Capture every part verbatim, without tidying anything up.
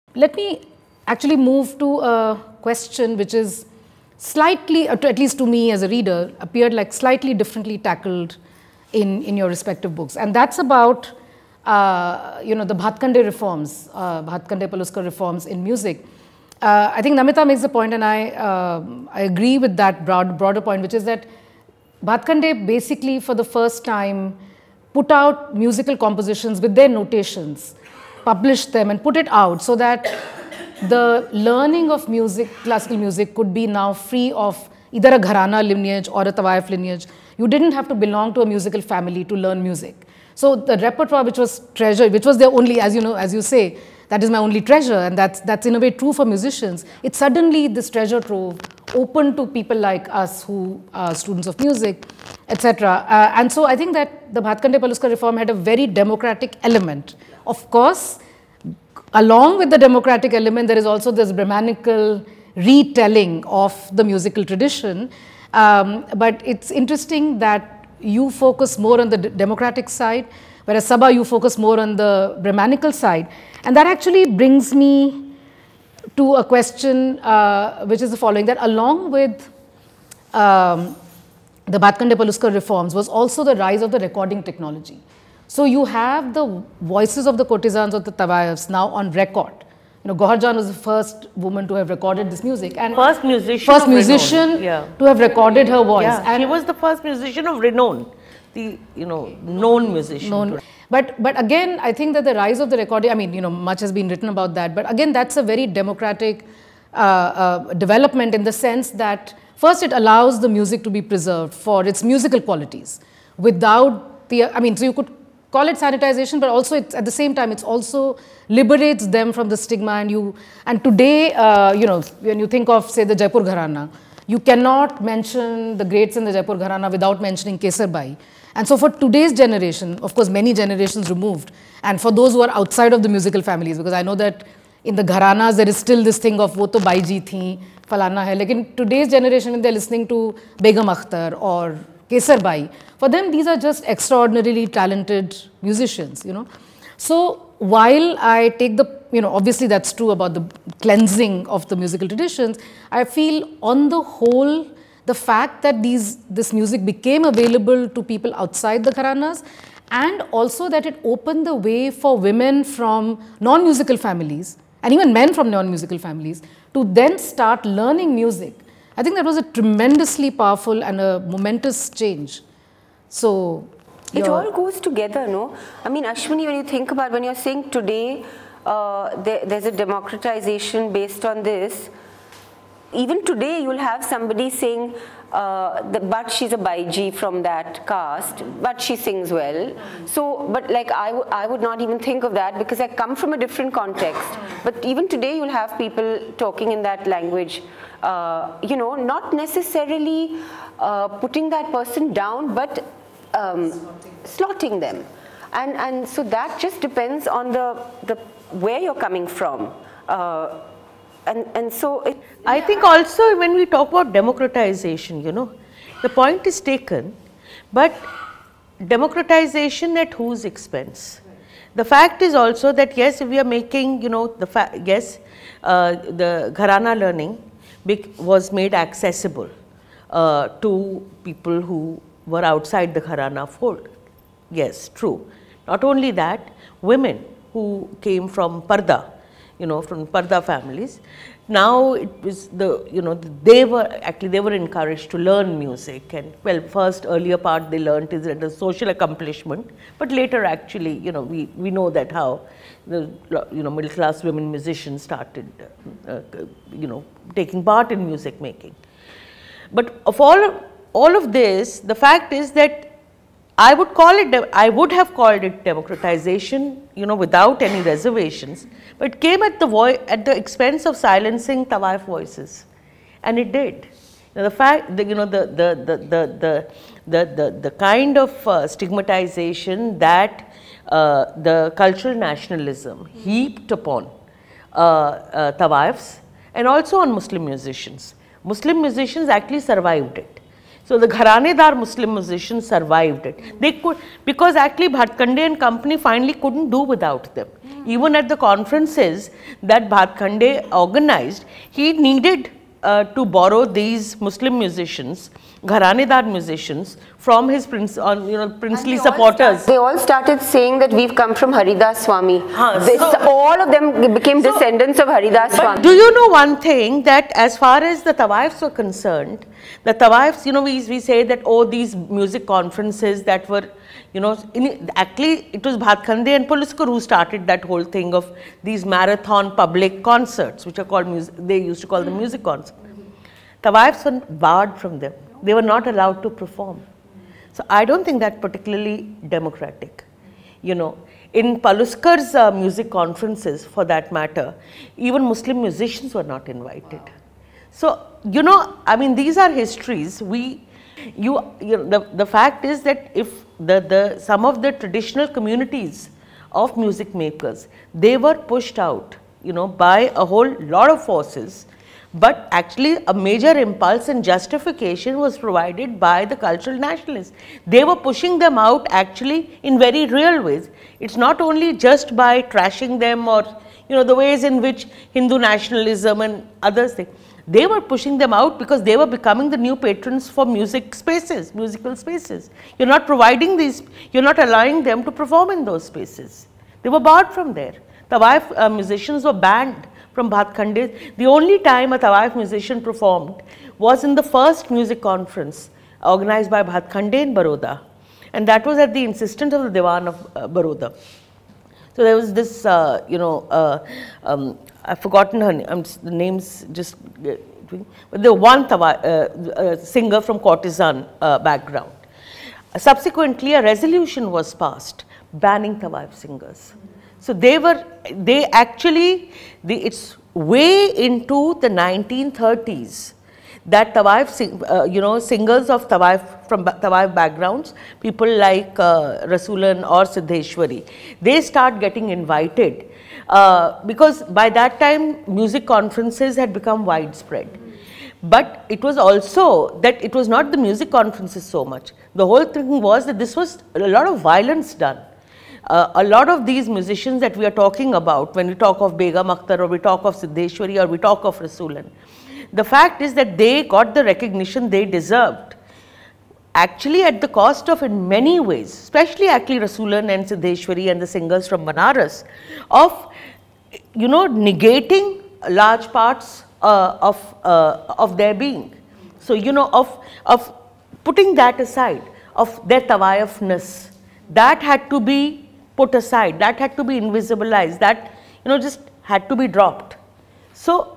Let me actually move to a question which is slightly, at least to me as a reader, appeared like slightly differently tackled in, in your respective books. And that's about, uh, you know, the Bhatkhande reforms, uh, Bhatkhande-Paluskar reforms in music. Uh, I think Namita makes the point, and I, uh, I agree with that broad, broader point, which is that Bhatkhande basically for the first time put out musical compositions with their notations, published them and put it out so that the learning of music, classical music, could be now free of either a gharana lineage or a tawaif lineage. You didn't have to belong to a musical family to learn music. So the repertoire which was treasured, which was their only, as you know, as you say, that is my only treasure, and that's, that's in a way true for musicians. It's suddenly this treasure trove open to people like us who are students of music, et cetera. Uh, and so I think that the Bhatkhande-Paluskar reform had a very democratic element. Of course, along with the democratic element, there is also this Brahmanical retelling of the musical tradition. Um, but it's interesting that you focus more on the democratic side, whereas Saba, you focus more on the Brahmanical side. And that actually brings me to a question uh, which is the following, that along with um, the Bhatkhande-Paluskar reforms was also the rise of the recording technology. So you have the voices of the courtesans of the tawaifs now on record. You know, Gohar Jan was the first woman to have recorded this music, and first musician, first musician yeah. to have recorded her voice. Yeah, and she was the first musician of renown, the you know known musician. Known. But but again, I think that the rise of the recording, I mean, you know, much has been written about that. But again, that's a very democratic uh, uh, development in the sense that first it allows the music to be preserved for its musical qualities, without the. I mean, so you could call it sanitization, but also it's, at the same time, it's also liberates them from the stigma. And you and today, uh, you know, when you think of say the Jaipur Gharana, you cannot mention the greats in the Jaipur Gharana without mentioning Kesar Bai. And so for today's generation, of course, many generations removed, and for those who are outside of the musical families, because I know that in the gharanas there is still this thing of wo to bai ji thi, falana hai. Like in today's generation, if they're listening to Begum Akhtar or Kesar Bai, for them these are just extraordinarily talented musicians, you know. So while I take the, you know, obviously that's true about the cleansing of the musical traditions, I feel on the whole, the fact that these, this music became available to people outside the gharanas, and also that it opened the way for women from non-musical families, and even men from non-musical families, to then start learning music. I think that was a tremendously powerful and a momentous change. So it all goes together, no? I mean, Ashwini, when you think about, when you're saying today, uh, there, there's a democratization based on this, even today you'll have somebody saying, uh, the, but she's a Baiji from that caste, but she sings well. So, but like I, w I would not even think of that because I come from a different context. But even today you'll have people talking in that language, uh, you know, not necessarily uh, putting that person down, but um, slotting them. And, and so that just depends on the, the where you're coming from. Uh, And, and so it, I think also when we talk about democratization, you know, the point is taken, but democratization at whose expense? The fact is also that yes, we are making, you know, the fact, yes, uh, the Gharana learning was made accessible uh, to people who were outside the Gharana fold. Yes, true. Not only that, women who came from Parda, you know, from Parda families. Now it was the, you know, they were actually, they were encouraged to learn music, and well, first earlier part they learned is a social accomplishment, but later actually, you know, we, we know that how the, you know, middle class women musicians started, uh, you know, taking part in music making. But of all, all of this, the fact is that I would call it, I would have called it democratization, you know, without any reservations, but it came at the voice, at the expense of silencing tawaif voices, and it did. Now, the fact, the, you know, the the the the the the, the, the kind of uh, stigmatization that uh, the cultural nationalism heaped upon uh, uh, tawaifs and also on Muslim musicians. Muslim musicians actually survived it. So the Gharanedar Muslim musicians survived it. They could, because actually Bhatkhande and company finally couldn't do without them. Mm. Even at the conferences that Bhatkhande organized, he needed uh, to borrow these Muslim musicians, Gharanedar musicians, from his prince, on, you know, princely they supporters. All start, they all started saying that we've come from Haridas Swami. Huh, this, so, all of them became so, descendants of Haridas Swami. Do you know one thing, that as far as the Tawaifs were concerned, the Tawaifs, you know, we, we say that, oh, these music conferences that were, you know, in, actually it was Bhatkhande and Paluskar who started that whole thing of these marathon public concerts, which are called, music, they used to call them music concerts. Tawaifs were barred from them. They were not allowed to perform. So I don't think that's particularly democratic. You know, in Paluskar's uh, music conferences, for that matter, even Muslim musicians were not invited. So, you know, I mean, these are histories. We, you, you know, the, the fact is that if the, the, some of the traditional communities of music makers, they were pushed out, you know, by a whole lot of forces. But actually a major impulse and justification was provided by the cultural nationalists. They were pushing them out actually in very real ways. It's not only just by trashing them or, you know, the ways in which Hindu nationalism and others things. They were pushing them out because they were becoming the new patrons for music spaces, musical spaces. You're not providing these, you're not allowing them to perform in those spaces. They were barred from there. Tawaif uh, musicians were banned from Bhatkhande. The only time a Tawaif musician performed was in the first music conference organized by Bhatkhande in Baroda, and that was at the insistence of the Dewan of uh, Baroda. So there was this, uh, you know, uh, um, I've forgotten her name, um, the names just, uh, but the one Tawaif, uh, uh, singer from courtesan uh, background. Uh, subsequently, a resolution was passed banning Tawaif singers. So they were, they actually, the, it's way into the nineteen thirties that Tawaif, sing, uh, you know, singers of Tawaif, from Tawaif backgrounds, people like uh, Rasulan or Siddheshwari, they start getting invited uh, because by that time music conferences had become widespread. But it was also that it was not the music conferences so much. The whole thing was that this was a lot of violence done. Uh, a lot of these musicians that we are talking about, when we talk of Begum Akhtar or we talk of Siddheshwari or we talk of Rasulan, the fact is that they got the recognition they deserved, actually at the cost of, in many ways, especially actually Rasulan and Siddheshwari and the singers from Banaras, of, you know, negating large parts uh, of, uh, of their being. So, you know, of, of putting that aside, of their Tawaifness, that had to be put aside, that had to be invisibilized, that, you know, just had to be dropped. So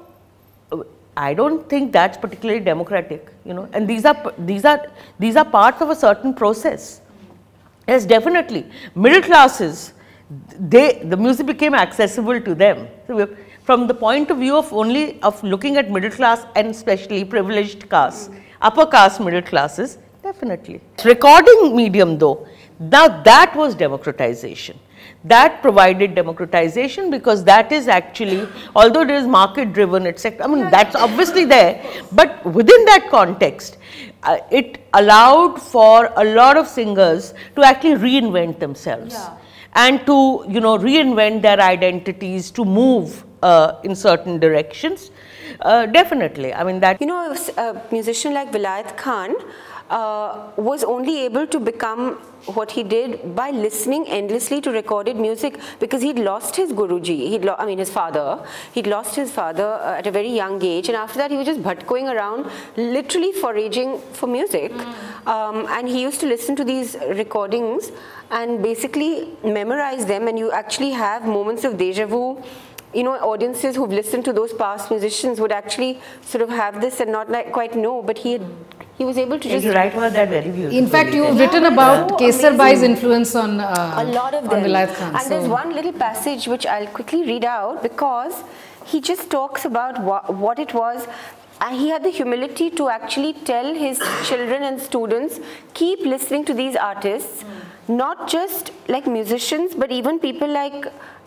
I don't think that's particularly democratic, you know, and these are, these are, these are parts of a certain process. Yes, definitely, middle classes, they, the music became accessible to them. So from the point of view of only of looking at middle class and especially privileged castes, upper caste middle classes, definitely. Recording medium though, now that was democratization. That provided democratization because that is actually, although it is market driven, et cetera, I mean that's obviously there, but within that context, uh, it allowed for a lot of singers to actually reinvent themselves yeah. and to, you know, reinvent their identities, to move uh, in certain directions. Uh, definitely, I mean that. You know, a musician like Vilayat Khan Uh, was only able to become what he did by listening endlessly to recorded music, because he'd lost his Guruji, he'd I mean his father, he'd lost his father uh, at a very young age, and after that he was just bhatkoing around, literally foraging for music. Mm. Um, and he used to listen to these recordings and basically memorize them, and you actually have moments of deja vu. You know, audiences who've listened to those past musicians would actually sort of have this and not like quite know, but he had, he was able to just write about that very beautifully. In fact, you've yeah, written about so Kesar Bai's influence on uh, a lot of them. Vilayat Khan. And so. there's one little passage which I'll quickly read out, because he just talks about wha what it was. And he had the humility to actually tell his children and students, keep listening to these artists, mm. not just like musicians, but even people like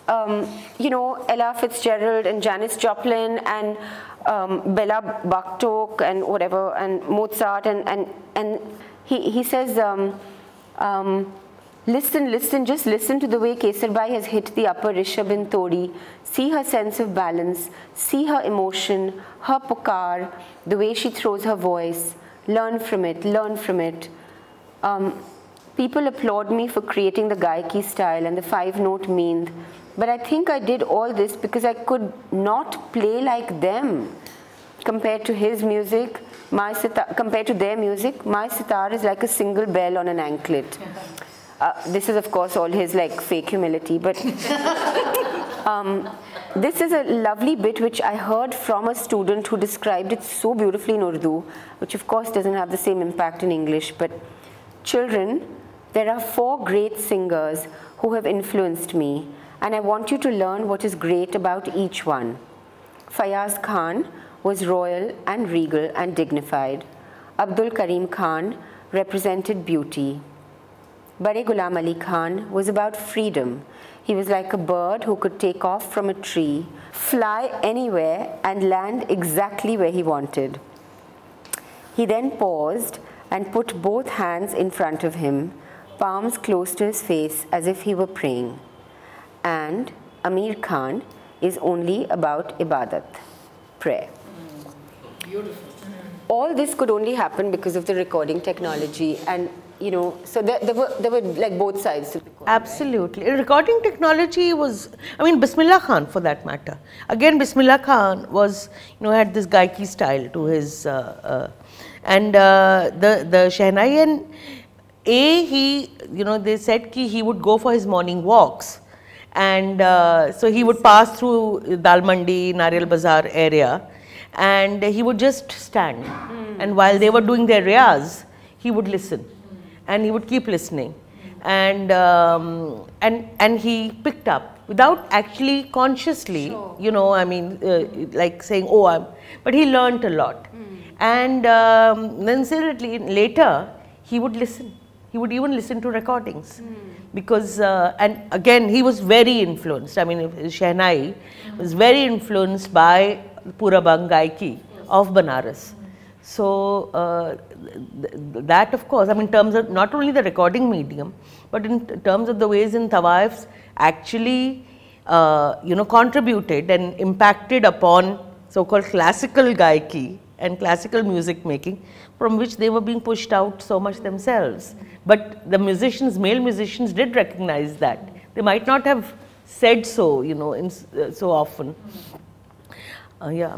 um, you know, Ella Fitzgerald and Janis Joplin and um, Bela Bartok and whatever, and Mozart, and, and, and he, he says, um, um, listen, listen, just listen to the way Kesarbai has hit the upper Rishabh in Todi. See her sense of balance, see her emotion, her pukar, the way she throws her voice. Learn from it, learn from it. Um, people applaud me for creating the Gaiki style and the five-note meend, but I think I did all this because I could not play like them. Compared to his music, my sitar, compared to their music, my sitar is like a single bell on an anklet. Uh, this is of course all his like fake humility, but um, this is a lovely bit which I heard from a student who described it so beautifully in Urdu, which of course doesn't have the same impact in English. But children, there are four great singers who have influenced me, and I want you to learn what is great about each one. Fayaz Khan was royal and regal and dignified. Abdul Karim Khan represented beauty. Bade Ghulam Ali Khan was about freedom. He was like a bird who could take off from a tree, fly anywhere and land exactly where he wanted. He then paused and put both hands in front of him, palms close to his face as if he were praying. And Amir Khan is only about ibadat, prayer. Mm, beautiful. All this could only happen because of the recording technology, and you know, so there, there were there were like both sides to the coin. Absolutely. Right? Recording technology was, I mean, Bismillah Khan for that matter. Again, Bismillah Khan was, you know, had this Gaiki style to his, uh, uh, and uh, the the Shehnai, and A, he, you know, they said ki he would go for his morning walks, and uh, so he would pass through Dal Mandi, Nariyal Bazaar area, and he would just stand, mm. and while they were doing their riyaz, he would listen. And he would keep listening, and um, and and he picked up without actually consciously, sure. you know, I mean, uh, like saying, oh, I'm, but he learnt a lot, mm. and um, then certainly later he would listen. He would even listen to recordings, mm. because uh, and again he was very influenced. I mean, Shehnai mm. was very influenced by Purabang Gaiki of Banaras. So uh, th that of course, I mean, in terms of not only the recording medium, but in terms of the ways in Tawaifs actually, uh, you know, contributed and impacted upon so-called classical Gaiki and classical music making, from which they were being pushed out so much themselves. But the musicians, male musicians, did recognize that. They might not have said so, you know, in, uh, so often. Uh, yeah.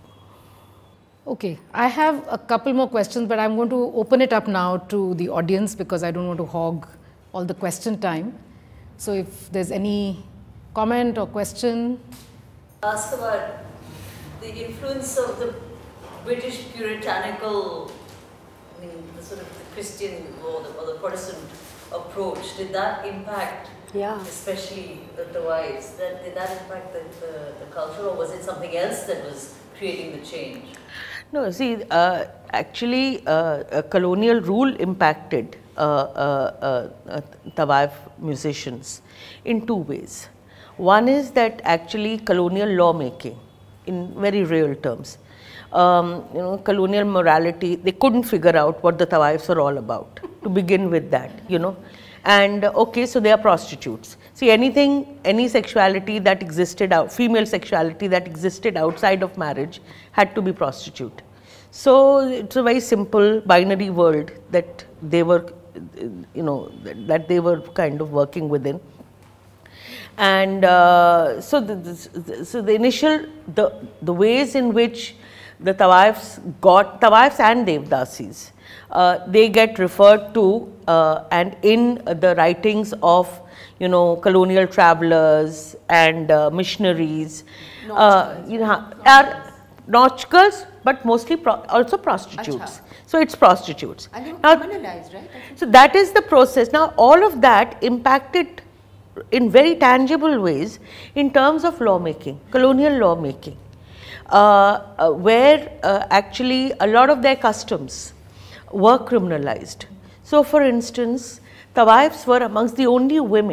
Okay, I have a couple more questions, but I'm going to open it up now to the audience because I don't want to hog all the question time. So if there's any comment or question. Ask about the influence of the British puritanical, I mean, the sort of the Christian or the, or the Protestant approach. Did that impact, yeah. especially the, the wives? That, did that impact the, the, the culture, or was it something else that was creating the change? No, see, uh, actually, uh, a colonial rule impacted uh, uh, uh, Tawaif musicians in two ways. One is that actually colonial lawmaking, in very real terms. Um, you know, colonial morality, they couldn't figure out what the Tawaifs are all about, to begin with that, you know. And okay, so they are prostitutes. See, anything, any sexuality that existed out, female sexuality that existed outside of marriage had to be prostitute. So it's a very simple binary world that they were, you know, that they were kind of working within. And uh, so, the, the, so the initial, the, the ways in which the Tawaifs got, Tawaifs and Devdasis, uh, they get referred to uh, and in the writings of, you know, colonial travelers and uh, missionaries, uh, you know, are nautchkas, but mostly pro also prostitutes. Achha. So it's prostitutes. And they were now, criminalized, right? So that is the process. Now all of that impacted in very tangible ways in terms of lawmaking, colonial lawmaking, uh, uh, where uh, actually a lot of their customs were criminalized. So for instance, Tawaifs were amongst the only women,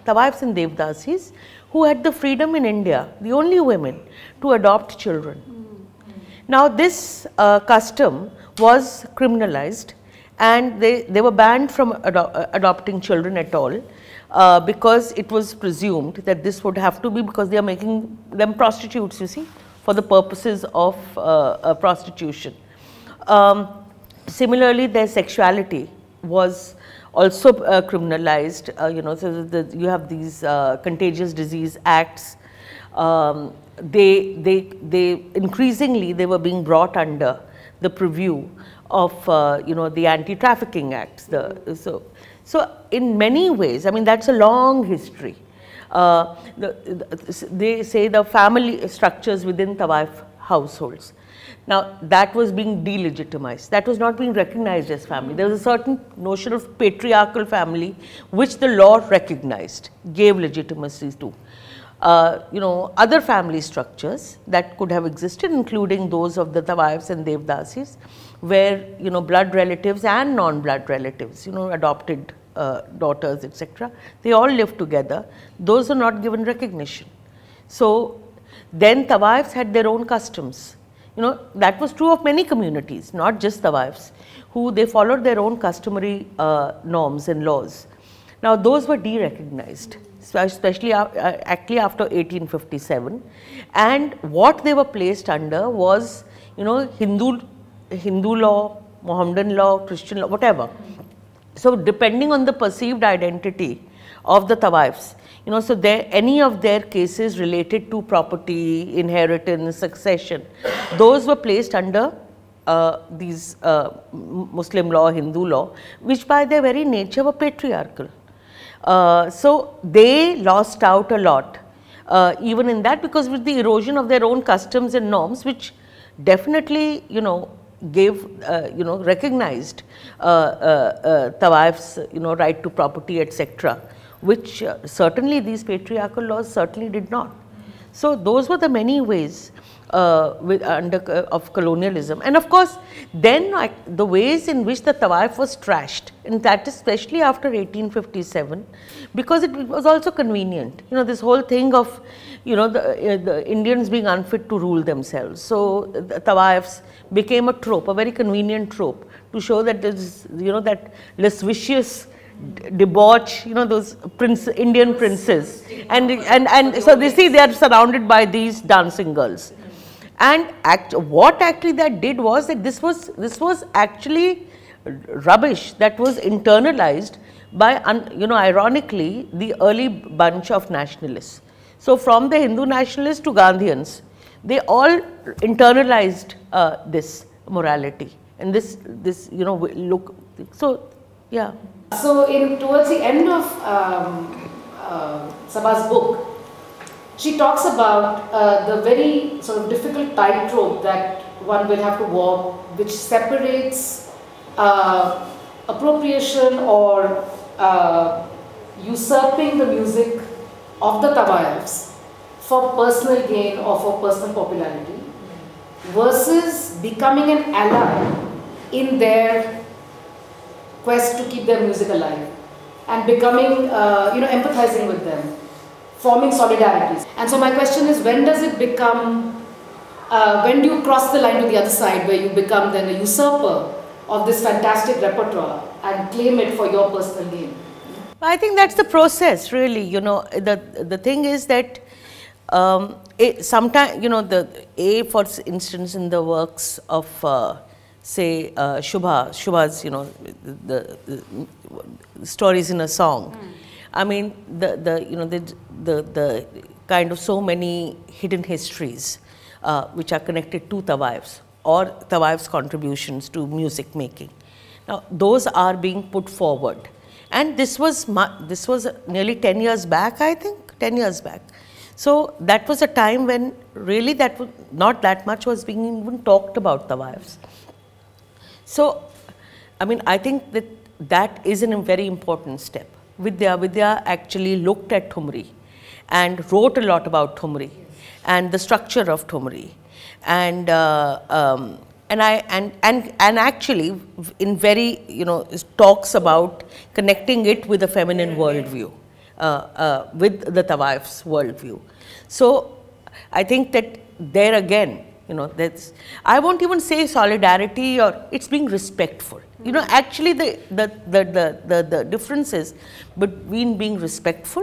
Tawafs and Devdasis who had the freedom in India, the only women, to adopt children. Mm-hmm. Now this uh, custom was criminalized, and they, they were banned from ado adopting children at all, uh, because it was presumed that this would have to be because they are making them prostitutes, you see, for the purposes of uh, uh, prostitution. Um, similarly, their sexuality was also uh, criminalized, uh, you know, so the, you have these uh, contagious disease acts. Um, they, they, they increasingly they were being brought under the purview of, uh, you know, the anti-trafficking acts. The, so, so in many ways, I mean, that's a long history. Uh, the, the, they say the family structures within Tawaf households. Now, that was being delegitimized. That was not being recognized as family. There was a certain notion of patriarchal family which the law recognized, gave legitimacy to. Uh, you know, other family structures that could have existed, including those of the Tawafs and Devdasis, where, you know, blood relatives and non-blood relatives, you know, adopted uh, daughters, et cetera, they all lived together. Those are not given recognition. So, then Tawafs had their own customs. You know, that was true of many communities, not just Tawafs, who they followed their own customary uh, norms and laws. Now, those were de-recognized, especially uh, actually after eighteen fifty-seven, and what they were placed under was, you know, Hindu, Hindu law, Mohammedan law, Christian law, whatever. So, depending on the perceived identity of the Tawafs, you know, so there, any of their cases related to property, inheritance, succession, those were placed under uh, these uh, Muslim law, Hindu law, which by their very nature were patriarchal. Uh, so, they lost out a lot, uh, even in that, because with the erosion of their own customs and norms, which definitely, you know, gave, uh, you know, recognized uh, uh, uh, Tawaf's, you know, right to property, et cetera, which uh, certainly these patriarchal laws certainly did not. So, those were the many ways uh, with, under, uh, of colonialism. And of course, then uh, the ways in which the Tawaf was trashed, and that is especially after eighteen fifty-seven, because it was also convenient. You know, this whole thing of, you know, the, uh, the Indians being unfit to rule themselves. So, the Tawafs became a trope, a very convenient trope, to show that there is, you know, that lascivious debauch, you know, those prince, Indian princes, and, and, and so they see they are surrounded by these dancing girls. And act, what actually that did was that this was, this was actually rubbish that was internalized by, un, you know, ironically, the early bunch of nationalists. So, from the Hindu nationalists to Gandhians, they all internalized uh, this morality and this, this, you know, look, so, yeah. So, in towards the end of um, uh, Saba's book, she talks about uh, the very sort of difficult tightrope that one will have to walk, which separates uh, appropriation or uh, usurping the music of the Tawafs for personal gain or for personal popularity versus becoming an ally in their quest to keep their music alive and becoming, uh, you know, empathizing with them, forming solidarities. And so my question is, when does it become, uh, when do you cross the line to the other side where you become then a usurper of this fantastic repertoire and claim it for your personal gain? I think that's the process, really. You know, the, the thing is that um, sometimes, you know, the A, for instance, in the works of uh, say uh, Shubha, Shubha's, you know, the, the, the stories in a song. Mm. I mean, the, the, you know, the, the, the kind of so many hidden histories uh, which are connected to Tawafs or Tawaf's contributions to music making. Now, those are being put forward. And this was, this was nearly ten years back, I think, ten years back. So, that was a time when really that was not that much was being even talked about Tawafs. So, I mean, I think that that is a very important step. Vidya, Vidya actually looked at Thumri and wrote a lot about Thumri and the structure of Thumri. And, uh, um, and, I, and, and, and actually in very, you know, talks about connecting it with a feminine worldview. uh, uh, with the Tawaif's worldview. So I think that there again, you know, that's, I won't even say solidarity, or it's being respectful. You know, actually the, the, the, the, the, the difference is between being respectful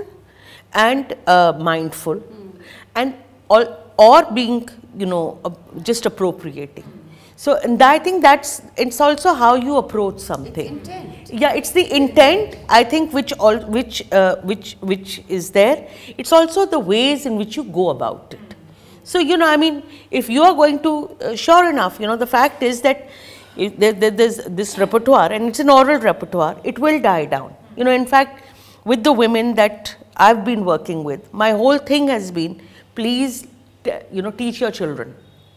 and uh, mindful, mm. and all, or being, you know, uh, just appropriating. So, and I think that's, it's also how you approach something. It's intent. Yeah, it's the intent, I think, which all, which, uh, which, which is there. It's also the ways in which you go about it. So, you know, I mean, if you are going to, uh, sure enough, you know, the fact is that if there, there, there's this repertoire, and it's an oral repertoire, it will die down. You know, in fact, with the women that I've been working with, my whole thing has been, please, you know, teach your children.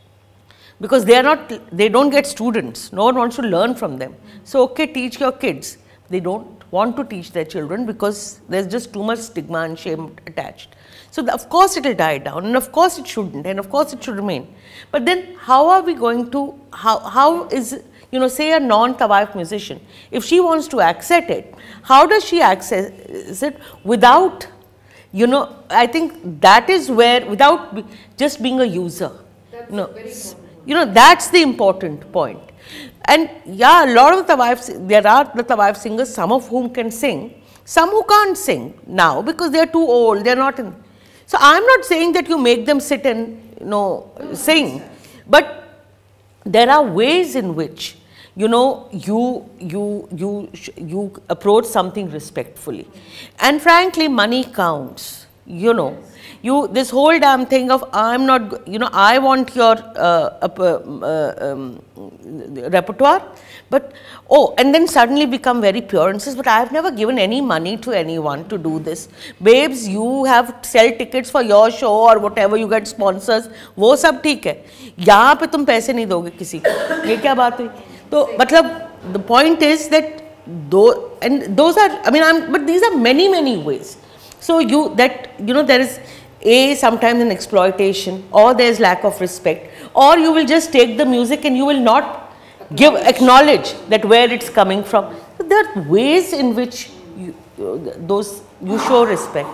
Because they are not, they don't get students, no one wants to learn from them. So, okay, teach your kids. They don't want to teach their children because there's just too much stigma and shame attached. So, the, of course it will die down, and of course it shouldn't, and of course it should remain. But then how are we going to, how, how is, you know, say a non-Tawaif musician, if she wants to access it, how does she access it without, you know, I think that is where, without be, just being a user. That's you know, very important. You know, that's the important point. And yeah, a lot of the Tawaif, there are the Tawaif singers, some of whom can sing, some who can't sing now because they are too old, they are not in. So, I am not saying that you make them sit and, you know, sing, but there are ways in which, you know, you, you, you, you approach something respectfully. And frankly, money counts, you know. You, this whole damn thing of, I'm not, you know, I want your uh, uh, um, repertoire, but, oh, and then suddenly become very pure and says, but I have never given any money to anyone to do this. Babes, you have sell tickets for your show or whatever, you get sponsors, वो सब ठीक है. यहाँ पे तुम पैसे नहीं दोगे किसी को. ये क्या बात हुई? तो मतलब, the point is that, though, and those are, I mean, I'm, but these are many, many ways. So you, that, you know, there is, A, sometimes an exploitation, or there is lack of respect, or you will just take the music and you will not give, acknowledge that where it's coming from. So there are ways in which you, those, you show respect.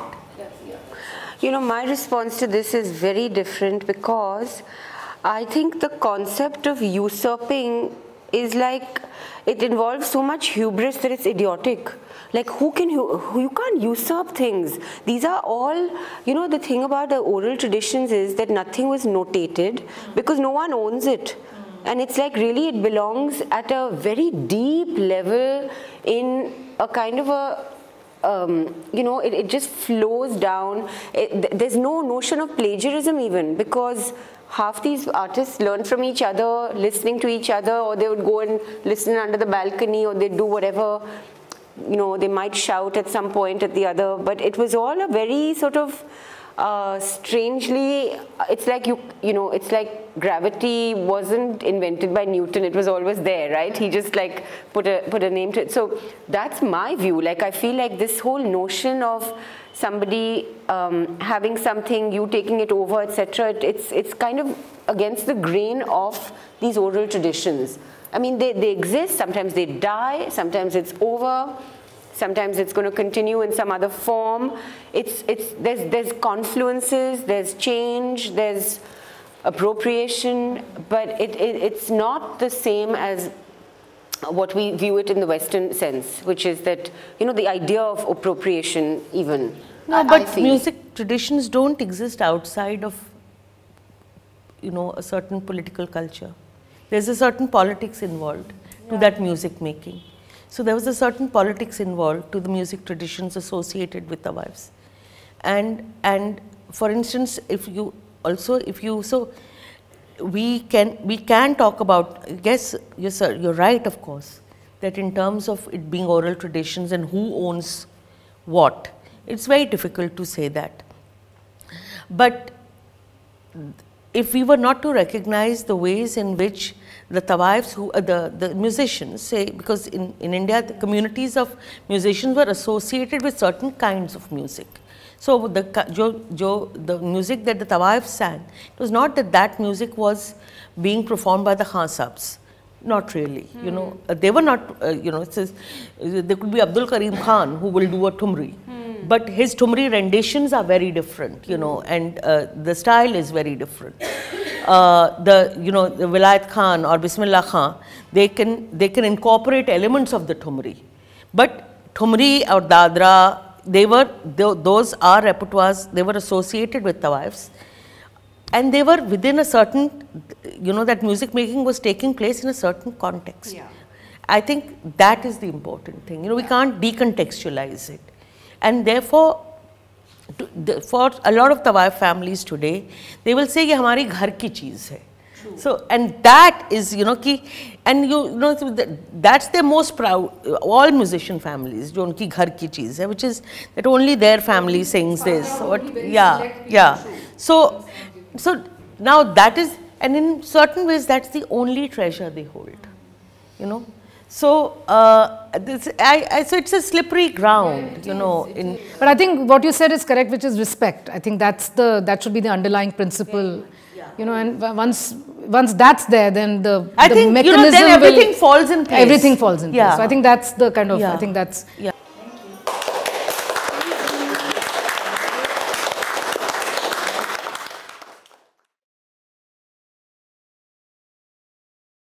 You know, my response to this is very different, because I think the concept of usurping is like, it involves so much hubris that it's idiotic. Like, who can, you, you can't usurp things. These are all, you know, the thing about the oral traditions is that nothing was notated because no one owns it. And it's like, really, it belongs at a very deep level in a kind of a, um, you know, it, it just flows down. It, there's no notion of plagiarism even, because half these artists learn from each other, listening to each other, or they would go and listen under the balcony, or they do whatever. You know, they might shout at some point at the other, but it was all a very sort of uh, strangely, it's like you, you know, it's like gravity wasn't invented by Newton, it was always there, right? He just like put a, put a name to it. So that's my view. Like, I feel like this whole notion of somebody um, having something, you taking it over, et cetera, it, it's, it's kind of against the grain of these oral traditions. I mean, they, they exist, sometimes they die, sometimes it's over, sometimes it's going to continue in some other form. It's, it's, there's, there's confluences, there's change, there's appropriation, but it, it, it's not the same as what we view it in the Western sense, which is that, you know, the idea of appropriation even. No, but music traditions don't exist outside of, you know, a certain political culture. There's a certain politics involved yeah. to that music making. So there was a certain politics involved to the music traditions associated with Tawaifs. And, and for instance, if you also, if you, so we can, we can talk about, yes, yes sir, you're right, of course, that in terms of it being oral traditions and who owns what, it's very difficult to say that. But if we were not to recognize the ways in which the Tawaifs, who uh, the, the musicians say, because in, in India the communities of musicians were associated with certain kinds of music. So the, jo, jo, the music that the Tawaifs sang, it was not that that music was being performed by the Khansabs. Not really, mm. you know, uh, they were not, uh, you know, it says, uh, there could be Abdul Karim Khan who will do a Thumri. Mm. mm. but his Thumri renditions are very different, you know, and uh, the style is very different. Uh, the, you know, the Vilayat Khan or Bismillah Khan, they can, they can incorporate elements of the Thumri. But Thumri or Dadra, they were, they, those are repertoires, they were associated with Tawaifs. And they were within a certain, you know, that music making was taking place in a certain context. Yeah. I think that is the important thing. You know, we can't decontextualize it. And therefore, to, the, for a lot of Tawaif families today, they will say, "Ye hamari ghar ki cheez hai." So, and that is, you know, ki, and you, you know, that's their most proud, all musician families, jo unki ghar ki cheez hai, which is that only their family sings this. What, yeah, yeah. So, so now that is, and in certain ways, that's the only treasure they hold, you know. So, uh, this, I, I, so it's a slippery ground, you know. In but I think what you said is correct, which is respect. I think that's the, that should be the underlying principle, yeah. you know, and once, once that's there, then the, I the think, mechanism you know, then everything will, falls in place. Everything falls in yeah. place. So I think that's the kind of, yeah. I think that's, yeah.